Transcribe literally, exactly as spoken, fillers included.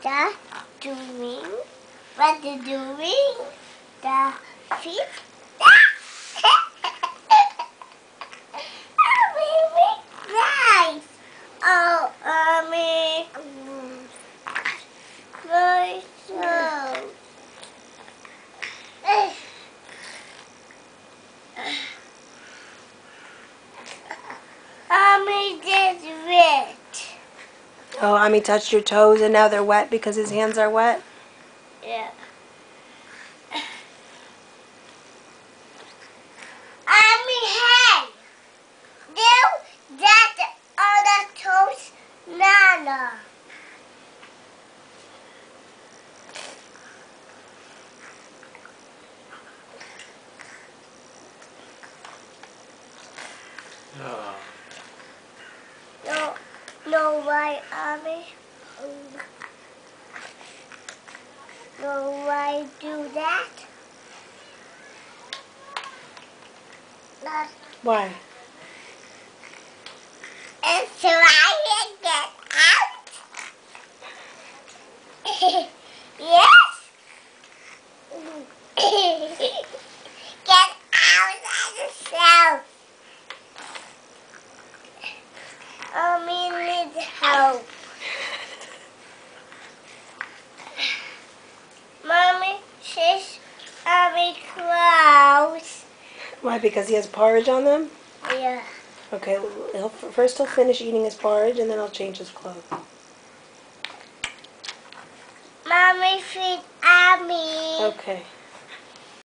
The doing. What the doing? The feet. Nice. Oh, mommy. Very slow. Mommy did it. Oh, Ami touched your toes and now they're wet because his hands are wet? Yeah. Mommy, hey. Do that on the toes, Nana. Oh. No, no, why, Mommy? No, why do that? Not. Why? And so I can get out. Yes. Get out of the cell. Mommy needs help. Mommy, she's Mommy clothes. Why? Because he has porridge on them? Yeah. Okay, he'll, first he'll finish eating his porridge and then I'll change his clothes. Mommy feed Abby. Okay.